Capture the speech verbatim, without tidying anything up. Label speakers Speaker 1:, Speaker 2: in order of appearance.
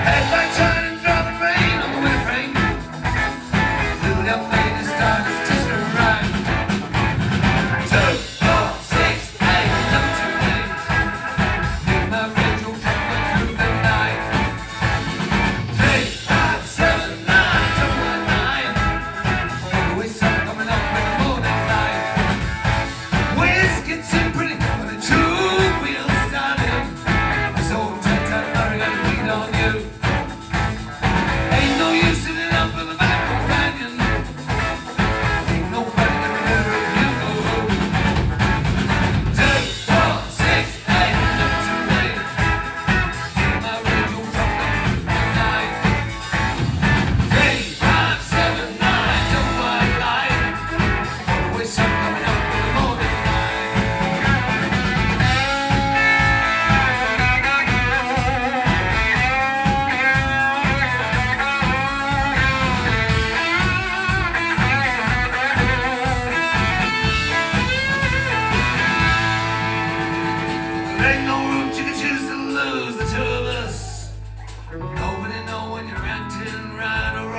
Speaker 1: Headlights shining, dropping rain on the winter frame. Little young lady started to just right. Two, four, six, eight, number two days. Make my radio trumpet through the night. Three, five, seven, nine, double one, nine. Always sun coming up in the morning light. Whiskey seemed pretty when the two wheels started. This old ten-ton lorry got a beat on you. Ain't no use sitting up in the back companion. Ain't nobody gonna remember if you go. Two, four, six, eight, number two eight. Hear my radio trumpet through the night. Three, five, seven, nine, double white light. Always sun coming up in the morning light. There ain't no room you can choose to lose, the two of us. Nobody know when you're acting right or